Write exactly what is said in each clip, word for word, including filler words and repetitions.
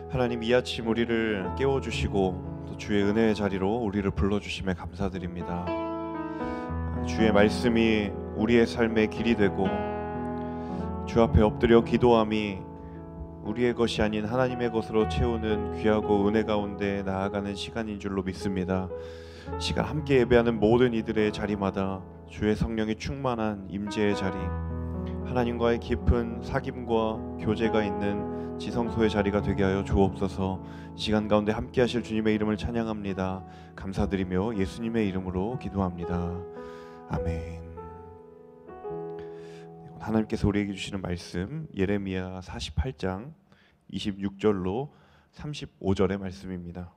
하나님, 이 아침 우리를 깨워주시고 또 주의 은혜의 자리로 우리를 불러주심에 감사드립니다. 주의 말씀이 우리의 삶의 길이 되고 주 앞에 엎드려 기도함이 우리의 것이 아닌 하나님의 것으로 채우는 귀하고 은혜 가운데 나아가는 시간인 줄로 믿습니다. 시간 함께 예배하는 모든 이들의 자리마다 주의 성령이 충만한 임재의 자리, 하나님과의 깊은 사귐과 교제가 있는 지성소의 자리가 되게 하여 주옵소서. 시간 가운데 함께 하실 주님의 이름을 찬양합니다. 감사드리며 예수님의 이름으로 기도합니다. 아멘. 하나님께서 우리에게 주시는 말씀, 예레미야 사십팔 장 이십육 절로 삼십오 절의 말씀입니다.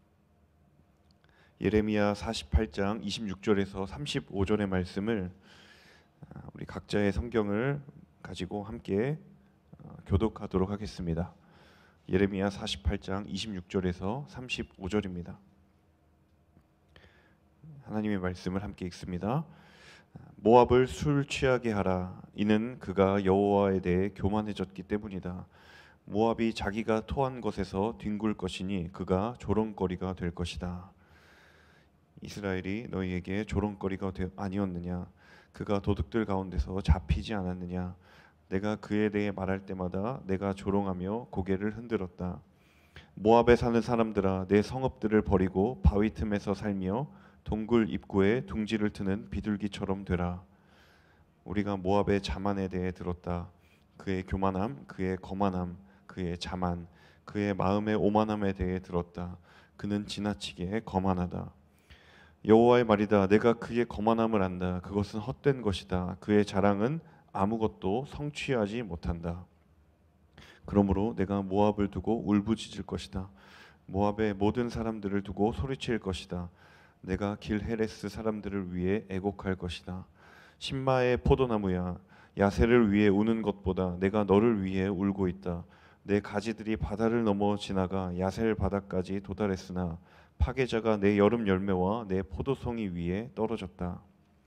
예레미야 사십팔 장 이십육 절에서 삼십오 절의 말씀을 우리 각자의 성경을 가지고 함께 교독하도록 하겠습니다. 예레미야 사십팔 장 이십육 절에서 삼십오 절입니다. 하나님의 말씀을 함께 읽습니다. 모압을 술 취하게 하라. 이는 그가 여호와에 대해 교만해졌기 때문이다. 모압이 자기가 토한 것에서 뒹굴 것이니 그가 조롱거리가 될 것이다. 이스라엘이 너희에게 조롱거리가 아니었느냐? 그가 도둑들 가운데서 잡히지 않았느냐? 내가 그에 대해 말할 때마다 내가 조롱하며 고개를 흔들었다. 모압에 사는 사람들아, 내 성읍들을 버리고 바위 틈에서 살며 동굴 입구에 둥지를 트는 비둘기처럼 되라. 우리가 모압의 자만에 대해 들었다. 그의 교만함, 그의 거만함, 그의 자만, 그의 마음의 오만함에 대해 들었다. 그는 지나치게 거만하다. 여호와의 말이다. 내가 그의 거만함을 안다. 그것은 헛된 것이다. 그의 자랑은 아무것도 성취하지 못한다. 그러므로 내가 모압을 두고 울부짖을 것이다. 모압의 모든 사람들을 두고 소리칠 것이다. 내가 길헤레스 사람들을 위해 애곡할 것이다. 신마의 포도나무야, 야세를 위해 우는 것보다 내가 너를 위해 울고 있다. 내 가지들이 바다를 넘어 지나가 야셀 바다까지 도달했으나 파괴자가 내 여름 열매와 내 포도송이 위에 떨어졌다.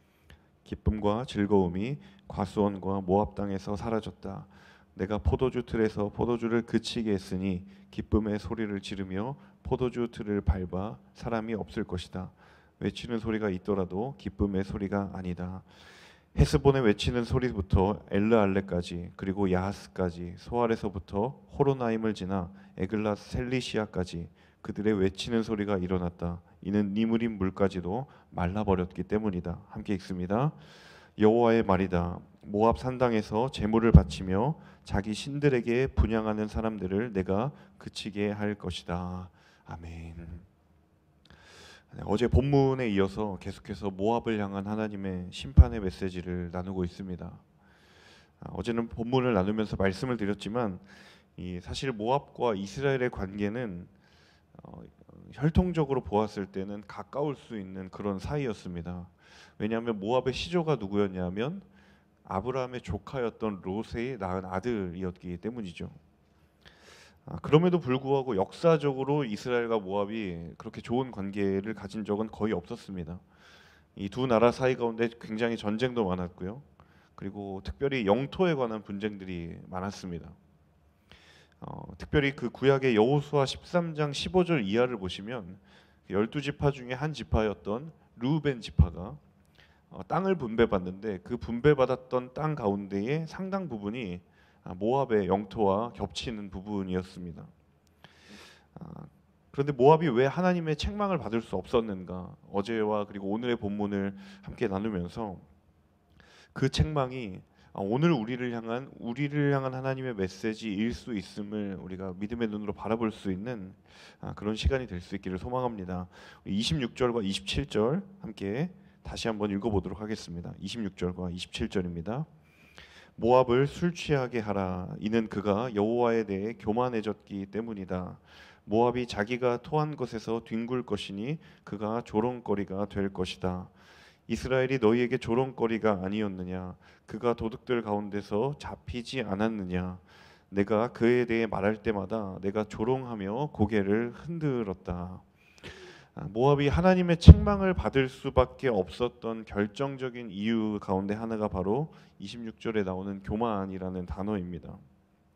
기쁨과 즐거움이 과수원과 모압 땅에서 사라졌다. 내가 포도주 틀에서 포도주를 그치게 했으니 기쁨의 소리를 지르며 포도주 틀을 밟아 사람이 없을 것이다. 외치는 소리가 있더라도 기쁨의 소리가 아니다. 헤스본의 외치는 소리부터 엘르알레까지, 그리고 야하스까지, 소알에서부터 호로나임을 지나 에글랏 셀리시아까지 그들의 외치는 소리가 일어났다. 이는 니므림 물까지도 말라버렸기 때문이다. 함께 읽습니다. 여호와의 말이다. 모압 산당에서 제물을 바치며 자기 신들에게 분향하는 사람들을 내가 그치게 할 것이다. 아멘. 어제 본문에 이어서 계속해서 모압을 향한 하나님의 심판의 메시지를 나누고 있습니다. 어제는 본문을 나누면서 말씀을 드렸지만 이 사실 모압과 이스라엘의 관계는 어, 혈통적으로 보았을 때는 가까울 수 있는 그런 사이였습니다. 왜냐하면 모압의 시조가 누구였냐면 아브라함의 조카였던 롯의 낳은 아들이었기 때문이죠. 아, 그럼에도 불구하고 역사적으로 이스라엘과 모압이 그렇게 좋은 관계를 가진 적은 거의 없었습니다. 이 두 나라 사이 가운데 굉장히 전쟁도 많았고요. 그리고 특별히 영토에 관한 분쟁들이 많았습니다. 어, 특별히 그 구약의 여호수아 십삼 장 십오 절 이하를 보시면 열두 지파 중에 한 지파였던 르우벤 지파가 어, 땅을 분배받는데 그 분배받았던 땅 가운데에 상당 부분이 모압의 영토와 겹치는 부분이었습니다. 아, 그런데 모압이 왜 하나님의 책망을 받을 수 없었는가? 어제와 그리고 오늘의 본문을 함께 나누면서 그 책망이 오늘 우리를 향한 우리를 향한 하나님의 메시지일 수 있음을 우리가 믿음의 눈으로 바라볼 수 있는 그런 시간이 될 수 있기를 소망합니다. 이십육 절과 이십칠 절 함께 다시 한번 읽어보도록 하겠습니다. 이십육 절과 이십칠 절입니다. 모압을 술 취하게 하라. 이는 그가 여호와에 대해 교만해졌기 때문이다. 모압이 자기가 토한 것에서 뒹굴 것이니 그가 조롱거리가 될 것이다. 이스라엘이 너희에게 조롱거리가 아니었느냐? 그가 도둑들 가운데서 잡히지 않았느냐? 내가 그에 대해 말할 때마다 내가 조롱하며 고개를 흔들었다. 모압이 하나님의 책망을 받을 수밖에 없었던 결정적인 이유 가운데 하나가 바로 이십육 절에 나오는 교만이라는 단어입니다.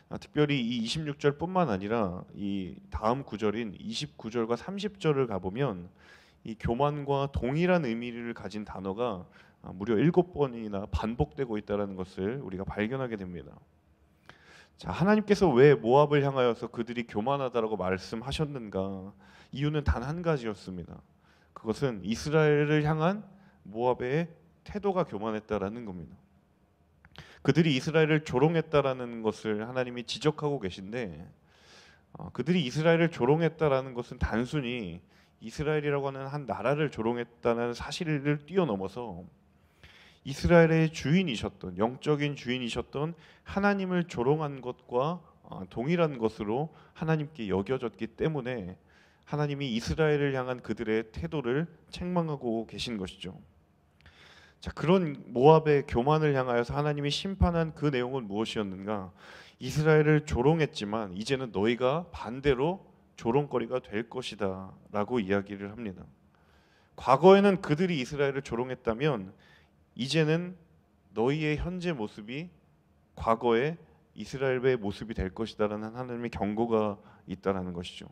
아, 특별히 이 이십육 절뿐만 아니라 이 다음 구절인 이십구 절과 삼십 절을 가보면 이 교만과 동일한 의미를 가진 단어가 아, 무려 일곱 번이나 반복되고 있다는 것을 우리가 발견하게 됩니다. 자, 하나님께서 왜 모압을 향하여서 그들이 교만하다라고 말씀하셨는가? 이유는 단 한 가지였습니다. 그것은 이스라엘을 향한 모압의 태도가 교만했다라는 겁니다. 그들이 이스라엘을 조롱했다라는 것을 하나님이 지적하고 계신데, 어, 그들이 이스라엘을 조롱했다라는 것은 단순히 이스라엘이라고 하는 한 나라를 조롱했다는 사실을 뛰어넘어서 이스라엘의 주인이셨던, 영적인 주인이셨던 하나님을 조롱한 것과 어, 동일한 것으로 하나님께 여겨졌기 때문에 하나님이 이스라엘을 향한 그들의 태도를 책망하고 계신 것이죠. 자, 그런 모압의 교만을 향하여서 하나님이 심판한 그 내용은 무엇이었는가? 이스라엘을 조롱했지만 이제는 너희가 반대로 조롱거리가 될 것이다 라고 이야기를 합니다. 과거에는 그들이 이스라엘을 조롱했다면 이제는 너희의 현재 모습이 과거의 이스라엘의 모습이 될 것이다라는 하나님의 경고가 있다라는 것이죠.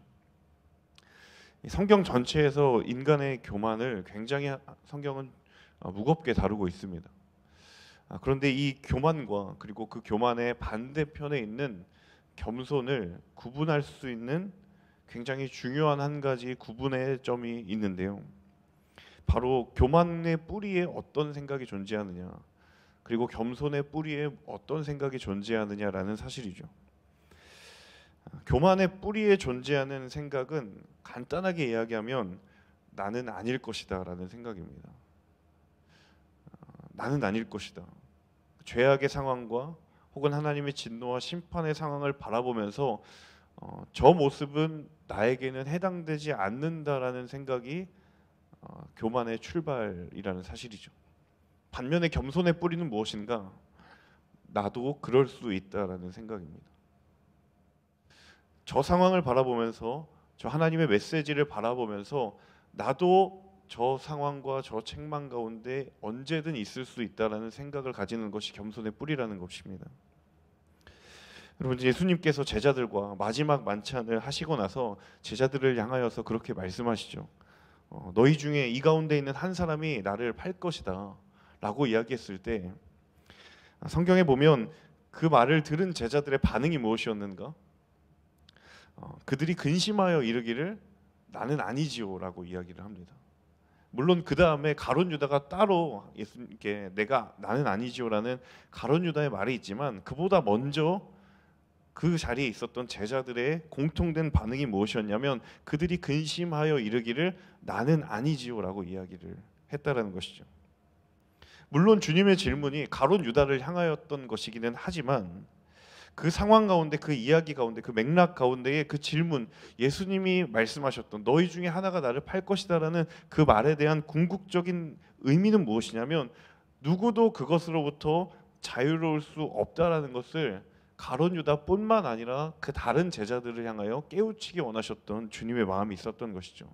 성경 전체에서 인간의 교만을 굉장히 성경은 무겁게 다루고 있습니다. 그런데 이 교만과 그리고 그 교만의 반대편에 있는 겸손을 구분할 수 있는 굉장히 중요한 한 가지 구분의 점이 있는데요. 바로 교만의 뿌리에 어떤 생각이 존재하느냐, 그리고 겸손의 뿌리에 어떤 생각이 존재하느냐라는 사실이죠. 교만의 뿌리에 존재하는 생각은 간단하게 이야기하면 나는 아닐 것이다 라는 생각입니다. 나는 아닐 것이다. 죄악의 상황과 혹은 하나님의 진노와 심판의 상황을 바라보면서 어, 저 모습은 나에게는 해당되지 않는다라는 생각이 어, 교만의 출발이라는 사실이죠. 반면에 겸손의 뿌리는 무엇인가? 나도 그럴 수 있다라는 생각입니다. 저 상황을 바라보면서, 저 하나님의 메시지를 바라보면서 나도 저 상황과 저 책망 가운데 언제든 있을 수 있다라는 생각을 가지는 것이 겸손의 뿌리라는 것입니다. 여러분, 예수님께서 제자들과 마지막 만찬을 하시고 나서 제자들을 향하여서 그렇게 말씀하시죠. 어, 너희 중에 이 가운데 있는 한 사람이 나를 팔 것이다 라고 이야기했을 때 성경에 보면 그 말을 들은 제자들의 반응이 무엇이었는가? 어, 그들이 근심하여 이르기를 나는 아니지요 라고 이야기를 합니다. 물론 그 다음에 가룟 유다가 따로 예수님께 내가 나는 아니지요라는 가룟 유다의 말이 있지만 그보다 먼저 그 자리에 있었던 제자들의 공통된 반응이 무엇이었냐면 그들이 근심하여 이르기를 나는 아니지요라고 이야기를 했다라는 것이죠. 물론 주님의 질문이 가룟 유다를 향하였던 것이기는 하지만 그 상황 가운데, 그 이야기 가운데, 그 맥락 가운데의 그 질문, 예수님이 말씀하셨던 너희 중에 하나가 나를 팔 것이다라는 그 말에 대한 궁극적인 의미는 무엇이냐면 누구도 그것으로부터 자유로울 수 없다라는 것을 가룟 유다뿐만 아니라 그 다른 제자들을 향하여 깨우치기 원하셨던 주님의 마음이 있었던 것이죠.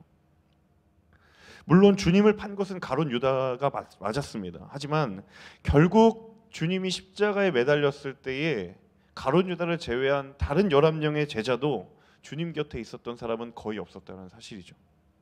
물론 주님을 판 것은 가룟 유다가 맞았습니다. 하지만 결국 주님이 십자가에 매달렸을 때에 가룟 유다를 제외한 다른 열한 명의 제자도 주님 곁에 있었던 사람은 거의 없었다는 사실이죠.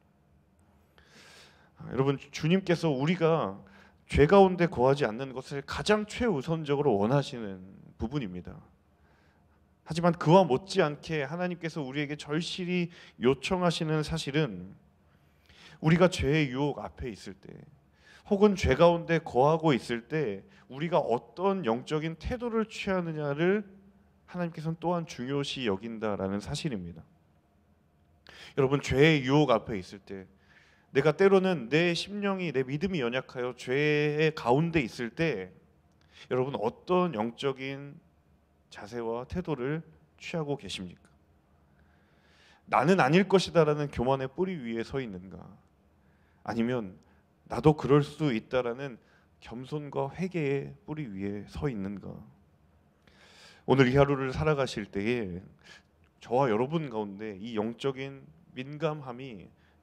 여러분, 주님께서 우리가 죄 가운데 거하지 않는 것을 가장 최우선적으로 원하시는 부분입니다. 하지만 그와 못지않게 하나님께서 우리에게 절실히 요청하시는 사실은 우리가 죄의 유혹 앞에 있을 때 혹은 죄 가운데 거하고 있을 때 우리가 어떤 영적인 태도를 취하느냐를 하나님께서는 또한 중요시 여긴다라는 사실입니다. 여러분, 죄의 유혹 앞에 있을 때 내가 때로는 내 심령이, 내 믿음이 연약하여 죄의 가운데 있을 때 여러분 어떤 영적인 자세와 태도를 취하고 계십니까? 나는 아닐 것이다라는 교만의 뿌리 위에 서 있는가? 아니면 나도 그럴 수 있다라는 겸손과 회개의 뿌리 위에 서 있는가? 오늘 이 하루를 살아가실 때에 저와 여러분 가운데 이 영적인 민감함이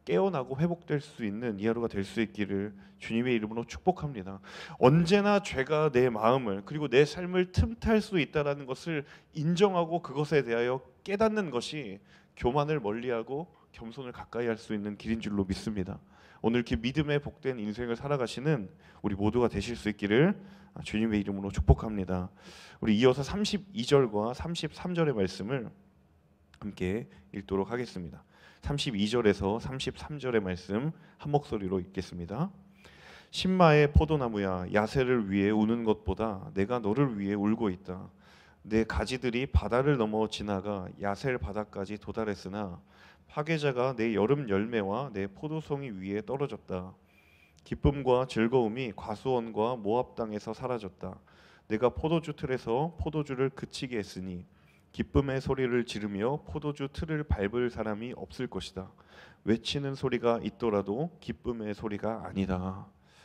깨어나고 회복될 수 있는 이 하루가 될 수 있기를 주님의 이름으로 축복합니다. 언제나 죄가 내 마음을 그리고 내 삶을 틈탈 수 있다는 것을 인정하고 그것에 대하여 깨닫는 것이 교만을 멀리하고 겸손을 가까이 할 수 있는 길인 줄로 믿습니다. 오늘 이렇게 믿음에 복된 인생을 살아가시는 우리 모두가 되실 수 있기를 주님의 이름으로 축복합니다. 우리 이어서 삼십이 절과 삼십삼 절의 말씀을 함께 읽도록 하겠습니다. 삼십이 절에서 삼십삼 절의 말씀 한 목소리로 읽겠습니다. 신마의 포도나무야, 야새를 위해 우는 것보다 내가 너를 위해 울고 있다. 내 가지들이 바다를 넘어 지나가 야셀 바다까지 도달했으나 파괴자가 내 여름 열매와 내 포도송이 위에 떨어졌다. 기쁨과 즐거움이 과수원과 모압 땅에서 사라졌다. 내가 포도주 틀에서 포도주를 그치게 했으니 기쁨의 소리를 지르며 포도주 틀을 밟을 사람이 없을 것이다. 외치는 소리가 있더라도 기쁨의 소리가 아니다.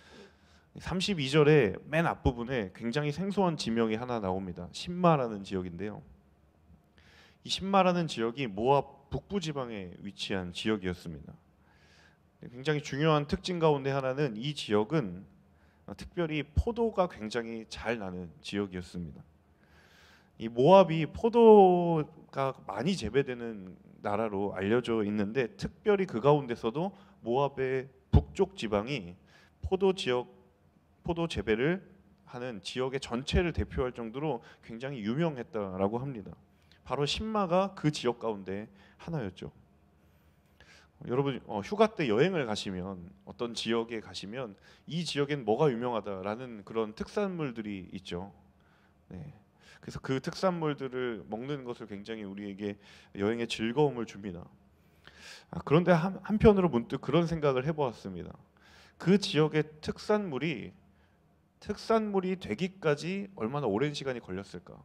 삼십이 절의 맨 앞부분에 굉장히 생소한 지명이 하나 나옵니다. 신마라는 지역인데요. 이 신마라는 지역이 모압 북부 지방에 위치한 지역이었습니다. 굉장히 중요한 특징 가운데 하나는 이 지역은 특별히 포도가 굉장히 잘 나는 지역이었습니다. 이 모압이 포도가 많이 재배되는 나라로 알려져 있는데 특별히 그 가운데서도 모압의 북쪽 지방이 포도 지역 포도 재배를 하는 지역의 전체를 대표할 정도로 굉장히 유명했다라고 합니다. 바로 신마가 그 지역 가운데 하나였죠. 여러분 어, 휴가 때 여행을 가시면 어떤 지역에 가시면 이 지역엔 뭐가 유명하다라는 그런 특산물들이 있죠. 네. 그래서 그 특산물들을 먹는 것을 굉장히 우리에게 여행의 즐거움을 줍니다. 아, 그런데 한, 한편으로 문득 그런 생각을 해보았습니다. 그 지역의 특산물이 특산물이 되기까지 얼마나 오랜 시간이 걸렸을까?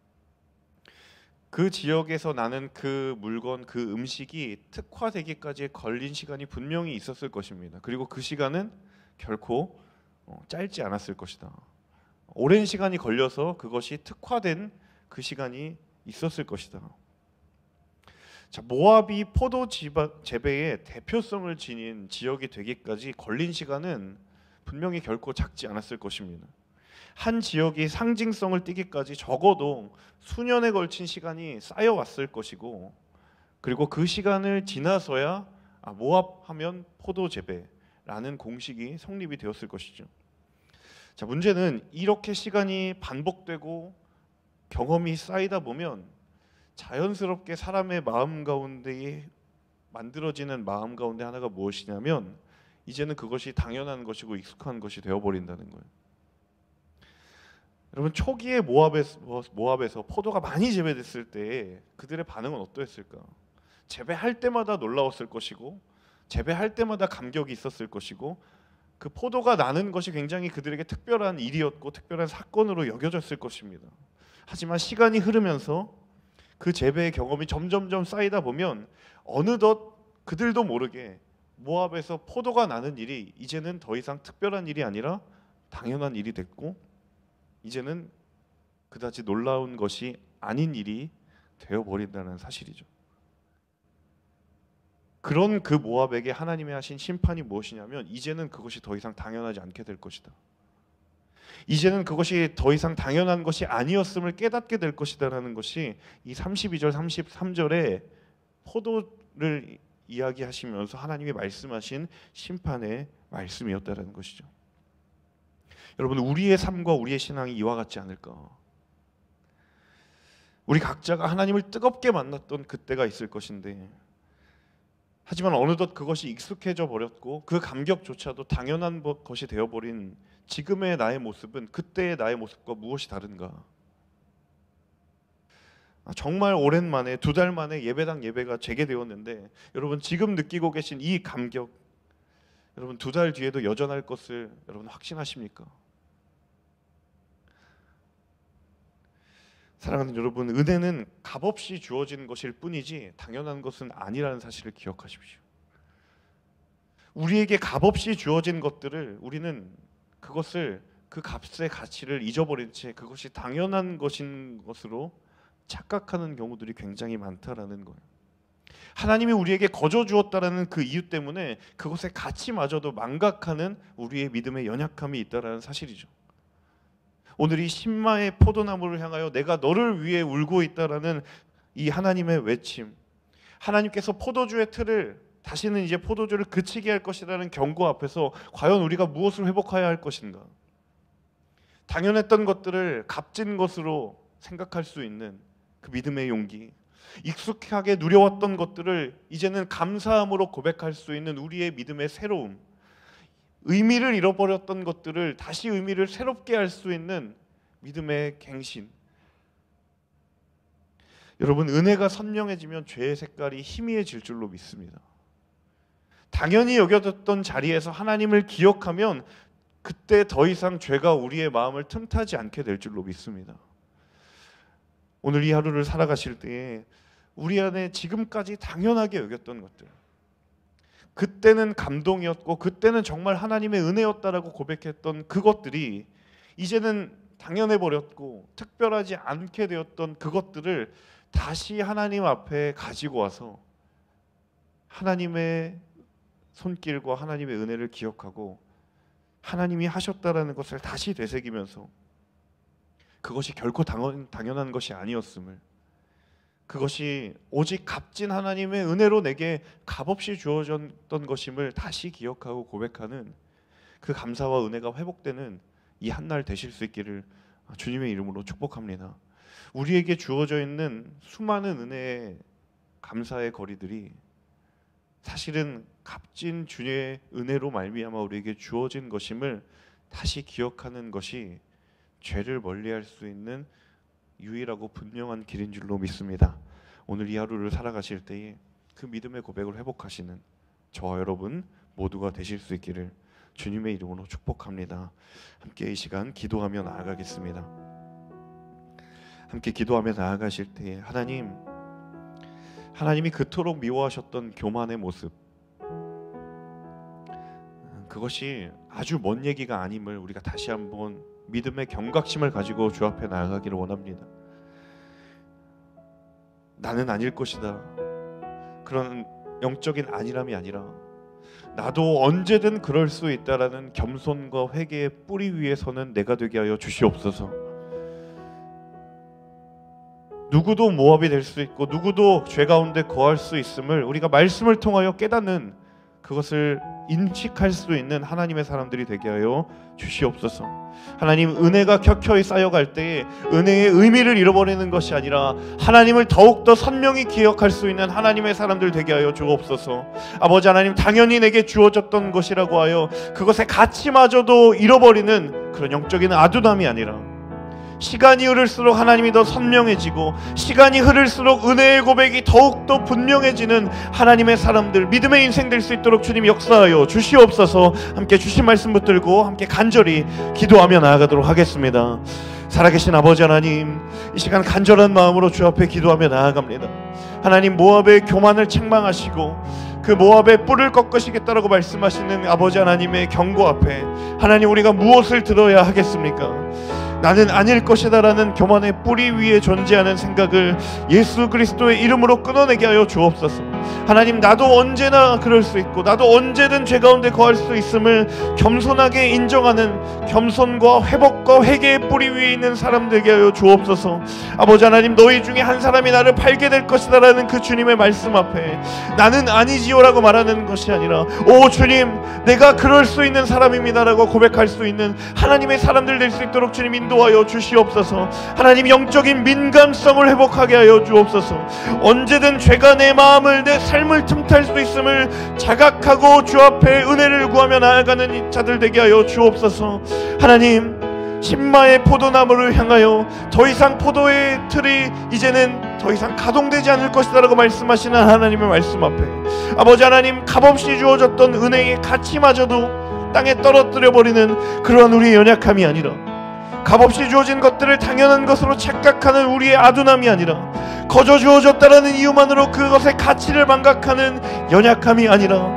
그 지역에서 나는 그 물건, 그 음식이 특화되기까지 걸린 시간이 분명히 있었을 것입니다. 그리고 그 시간은 결코 짧지 않았을 것이다. 오랜 시간이 걸려서 그것이 특화된 그 시간이 있었을 것이다. 자, 모압이 포도 재배의 대표성을 지닌 지역이 되기까지 걸린 시간은 분명히 결코 작지 않았을 것입니다. 한 지역이 상징성을 띠기까지 적어도 수년에 걸친 시간이 쌓여왔을 것이고, 그리고 그 시간을 지나서야 아, 모압하면 포도 재배라는 공식이 성립이 되었을 것이죠. 자, 문제는 이렇게 시간이 반복되고 경험이 쌓이다 보면 자연스럽게 사람의 마음 가운데에 만들어지는 마음 가운데 하나가 무엇이냐면 이제는 그것이 당연한 것이고 익숙한 것이 되어버린다는 거예요. 여러분 초기에 모압에서, 모압에서 포도가 많이 재배됐을 때 그들의 반응은 어떠했을까? 재배할 때마다 놀라웠을 것이고 재배할 때마다 감격이 있었을 것이고 그 포도가 나는 것이 굉장히 그들에게 특별한 일이었고 특별한 사건으로 여겨졌을 것입니다. 하지만 시간이 흐르면서 그 재배의 경험이 점점점 쌓이다 보면 어느덧 그들도 모르게 모압에서 포도가 나는 일이 이제는 더 이상 특별한 일이 아니라 당연한 일이 됐고 이제는 그다지 놀라운 것이 아닌 일이 되어버린다는 사실이죠. 그런 그 모압에게 하나님이 하신 심판이 무엇이냐면 이제는 그것이 더 이상 당연하지 않게 될 것이다. 이제는 그것이 더 이상 당연한 것이 아니었음을 깨닫게 될 것이다라는 것이 이 삼십이 절 삼십삼 절에 포도를 이야기하시면서 하나님이 말씀하신 심판의 말씀이었다라는 것이죠. 여러분 우리의 삶과 우리의 신앙이 이와 같지 않을까? 우리 각자가 하나님을 뜨겁게 만났던 그때가 있을 것인데 하지만 어느덧 그것이 익숙해져 버렸고 그 감격조차도 당연한 것이 되어버린 지금의 나의 모습은 그때의 나의 모습과 무엇이 다른가? 정말 오랜만에 두 달 만에 예배당 예배가 재개되었는데 여러분 지금 느끼고 계신 이 감격 여러분 두 달 뒤에도 여전할 것을 여러분 확신하십니까? 사랑하는 여러분, 은혜는 값없이 주어진 것일 뿐이지 당연한 것은 아니라는 사실을 기억하십시오. 우리에게 값없이 주어진 것들을 우리는 그것을 그 값의 가치를 잊어버린 채 그것이 당연한 것인 것으로 착각하는 경우들이 굉장히 많다라는 거예요. 하나님이 우리에게 거저 주었다라는 그 이유 때문에 그것의 가치마저도 망각하는 우리의 믿음의 연약함이 있다라는 사실이죠. 오늘 이 신마의 포도나무를 향하여 내가 너를 위해 울고 있다라는 이 하나님의 외침, 하나님께서 포도주의 틀을 다시는 이제 포도주를 그치게 할 것이라는 경고 앞에서 과연 우리가 무엇을 회복해야 할 것인가? 당연했던 것들을 값진 것으로 생각할 수 있는 그 믿음의 용기, 익숙하게 누려왔던 것들을 이제는 감사함으로 고백할 수 있는 우리의 믿음의 새로움, 의미를 잃어버렸던 것들을 다시 의미를 새롭게 할 수 있는 믿음의 갱신. 여러분, 은혜가 선명해지면 죄의 색깔이 희미해질 줄로 믿습니다. 당연히 여겨졌던 자리에서 하나님을 기억하면 그때 더 이상 죄가 우리의 마음을 틈타지 않게 될 줄로 믿습니다. 오늘 이 하루를 살아가실 때에 우리 안에 지금까지 당연하게 여겼던 것들, 그때는 감동이었고 그때는 정말 하나님의 은혜였다라고 고백했던 그것들이 이제는 당연해 버렸고 특별하지 않게 되었던 그것들을 다시 하나님 앞에 가지고 와서 하나님의 손길과 하나님의 은혜를 기억하고 하나님이 하셨다라는 것을 다시 되새기면서 그것이 결코 당연, 당연한 것이 아니었음을, 그것이 오직 값진 하나님의 은혜로 내게 값없이 주어졌던 것임을 다시 기억하고 고백하는 그 감사와 은혜가 회복되는 이 한날 되실 수 있기를 주님의 이름으로 축복합니다. 우리에게 주어져 있는 수많은 은혜의 감사의 거리들이 사실은 값진 주의 은혜로 말미암아 우리에게 주어진 것임을 다시 기억하는 것이 죄를 멀리할 수 있는 유일하고 분명한 길인 줄로 믿습니다. 오늘 이 하루를 살아가실 때에 그 믿음의 고백을 회복하시는 저와 여러분 모두가 되실 수 있기를 주님의 이름으로 축복합니다. 함께 이 시간 기도하며 나아가겠습니다. 함께 기도하며 나아가실 때에 하나님, 하나님이 그토록 미워하셨던 교만의 모습, 그것이 아주 먼 얘기가 아님을 우리가 다시 한번 믿음의 경각심을 가지고 주 앞에 나아가기를 원합니다. 나는 아닐 것이다, 그런 영적인 안일함이 아니라 나도 언제든 그럴 수 있다라는 겸손과 회개의 뿌리 위에 서는 내가 되게 하여 주시옵소서. 누구도 모압이 될 수 있고 누구도 죄 가운데 거할 수 있음을 우리가 말씀을 통하여 깨닫는, 그것을 인식할 수 있는 하나님의 사람들이 되게 하여 주시옵소서. 하나님, 은혜가 켜켜이 쌓여갈 때에 은혜의 의미를 잃어버리는 것이 아니라 하나님을 더욱더 선명히 기억할 수 있는 하나님의 사람들 되게 하여 주옵소서. 아버지 하나님, 당연히 내게 주어졌던 것이라고 하여 그것의 가치마저도 잃어버리는 그런 영적인 아둔함이 아니라 시간이 흐를수록 하나님이 더 선명해지고 시간이 흐를수록 은혜의 고백이 더욱더 분명해지는 하나님의 사람들, 믿음의 인생 될 수 있도록 주님 역사하여 주시옵소서. 함께 주신 말씀 붙들고 함께 간절히 기도하며 나아가도록 하겠습니다. 살아계신 아버지 하나님, 이 시간 간절한 마음으로 주 앞에 기도하며 나아갑니다. 하나님, 모압의 교만을 책망하시고 그 모압의 뿔을 꺾으시겠다라고 말씀하시는 아버지 하나님의 경고 앞에 하나님, 우리가 무엇을 들어야 하겠습니까? 나는 아닐 것이다 라는 교만의 뿌리 위에 존재하는 생각을 예수 그리스도의 이름으로 끊어내게 하여 주옵소서. 하나님, 나도 언제나 그럴 수 있고 나도 언제든 죄 가운데 거할 수 있음을 겸손하게 인정하는 겸손과 회복과 회개의 뿌리 위에 있는 사람 되게 하여 주옵소서. 아버지 하나님, 너희 중에 한 사람이 나를 팔게 될 것이다 라는 그 주님의 말씀 앞에 나는 아니지요 라고 말하는 것이 아니라, 오 주님, 내가 그럴 수 있는 사람입니다 라고 고백할 수 있는 하나님의 사람들 될 수 있도록 주님 인도하여 주시옵소서. 하나님, 영적인 민감성을 회복하게 하여 주옵소서. 언제든 죄가 내 마음을, 내 삶을 틈탈 수 있음을 자각하고 주 앞에 은혜를 구하며 나아가는 자들 되게 하여 주옵소서. 하나님, 신마의 포도나무를 향하여 더 이상 포도의 틀이 이제는 더 이상 가동되지 않을 것이다 라고 말씀하시는 하나님의 말씀 앞에 아버지 하나님, 값없이 주어졌던 은혜의 가치마저도 땅에 떨어뜨려 버리는 그러한 우리의 연약함이 아니라, 값없이 주어진 것들을 당연한 것으로 착각하는 우리의 아둔함이 아니라, 거저 주어졌다라는 이유만으로 그것의 가치를 망각하는 연약함이 아니라,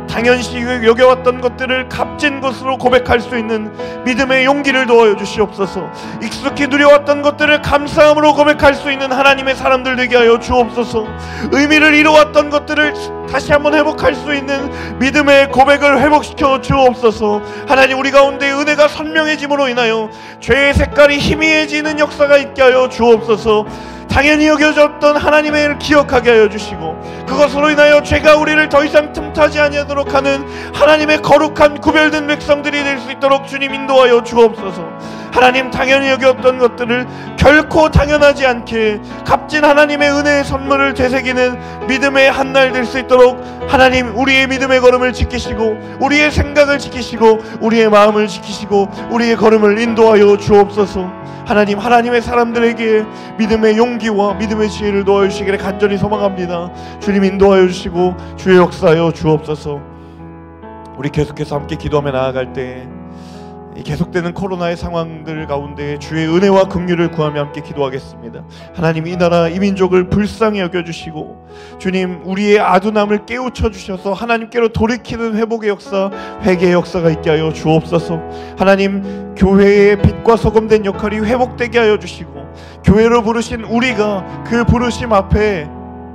당연시 여겨왔던 것들을 값진 것으로 고백할 수 있는 믿음의 용기를 도와여 주시옵소서. 익숙히 누려왔던 것들을 감사함으로 고백할 수 있는 하나님의 사람들 되게 하여 주옵소서. 의미를 잃어왔던 것들을 다시 한번 회복할 수 있는 믿음의 고백을 회복시켜 주옵소서. 하나님, 우리 가운데 은혜가 선명해짐으로 인하여 죄의 색깔이 희미해지는 역사가 있게 하여 주옵소서. 당연히 여겨졌던 하나님의 일을 기억하게 하여 주시고, 그것으로 인하여 죄가 우리를 더 이상 틈타지 아니하도록 하는 하나님의 거룩한 구별된 백성들이 될 수 있도록 주님 인도하여 주옵소서. 하나님, 당연히 여겼던 것들을 결코 당연하지 않게 값진 하나님의 은혜의 선물을 되새기는 믿음의 한날 될 수 있도록 하나님, 우리의 믿음의 걸음을 지키시고, 우리의 생각을 지키시고, 우리의 마음을 지키시고, 우리의 걸음을 인도하여 주옵소서. 하나님, 하나님의 사람들에게 믿음의 용기와 믿음의 지혜를 도와주시기를 간절히 소망합니다. 주님 인도하여 주시고 주의 역사하여 주옵소서. 우리 계속해서 함께 기도하며 나아갈 때 이 계속되는 코로나의 상황들 가운데 주의 은혜와 긍휼을 구하며 함께 기도하겠습니다. 하나님, 이 나라 이 민족을 불쌍히 여겨주시고, 주님 우리의 아둔함을 깨우쳐 주셔서 하나님께로 돌이키는 회복의 역사, 회개의 역사가 있게 하여 주옵소서. 하나님, 교회의 빛과 소금된 역할이 회복되게 하여 주시고, 교회로 부르신 우리가 그 부르심 앞에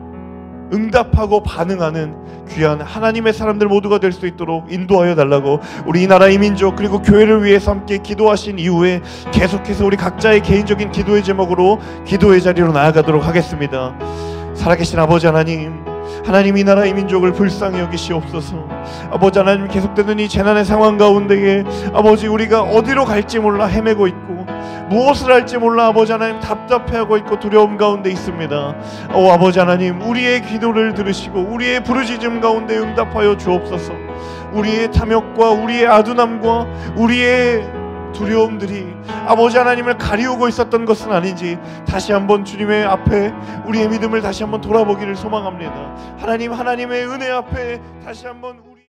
응답하고 반응하는 귀한 하나님의 사람들 모두가 될 수 있도록 인도하여 달라고, 우리 이 나라 이 민족 그리고 교회를 위해서 함께 기도하신 이후에 계속해서 우리 각자의 개인적인 기도의 제목으로 기도의 자리로 나아가도록 하겠습니다. 살아계신 아버지 하나님, 하나님 이 나라 이 민족을 불쌍히 여기시옵소서. 아버지 하나님, 계속되는 이 재난의 상황 가운데에 아버지, 우리가 어디로 갈지 몰라 헤매고 있고 무엇을 할지 몰라 아버지 하나님 답답해하고 있고 두려움 가운데 있습니다. 오 아버지 하나님, 우리의 기도를 들으시고 우리의 부르짖음 가운데 응답하여 주옵소서. 우리의 탐욕과 우리의 아둔함과 우리의 두려움들이 아버지 하나님을 가리우고 있었던 것은 아닌지 다시 한번 주님의 앞에 우리의 믿음을 다시 한번 돌아보기를 소망합니다. 하나님, 하나님의 은혜 앞에 다시 한번